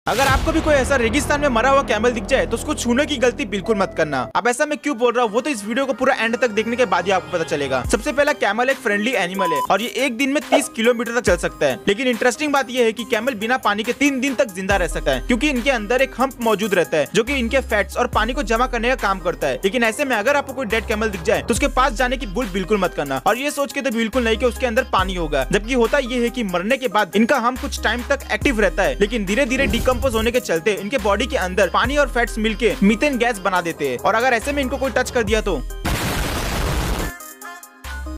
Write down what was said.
अगर आपको भी कोई ऐसा रेगिस्तान में मरा हुआ कैमल दिख जाए तो उसको छूने की गलती बिल्कुल मत करना। अब ऐसा मैं क्यों बोल रहा हूँ वो तो इस वीडियो को पूरा एंड तक देखने के बाद ही आपको पता चलेगा। सबसे पहला, कैमल एक फ्रेंडली एनिमल है और ये एक दिन में 30 किलोमीटर तक चल सकता है। लेकिन इंटरेस्टिंग बात यह है कि कैमल बिना पानी के 3 दिन तक जिंदा रह सकता है, क्योंकि इनके अंदर एक हम्प मौजूद रहता है जो कि इनके फैट्स और पानी को जमा करने का काम करता है। लेकिन ऐसे में अगर आपको कोई डेड कैमल दिख जाए तो उसके पास जाने की भूल बिल्कुल मत करना और ये सोच के तो बिल्कुल नहीं कि उसके अंदर पानी होगा, जबकि होता ये है कि मरने के बाद इनका हम्प कुछ टाइम तक एक्टिव रहता है, लेकिन धीरे धीरे डिकम्पोज होने के चलते इनके बॉडी के अंदर पानी और फैट्स मिलके मीथेन गैस बना देते हैं और अगर ऐसे में इनको कोई टच कर दिया तो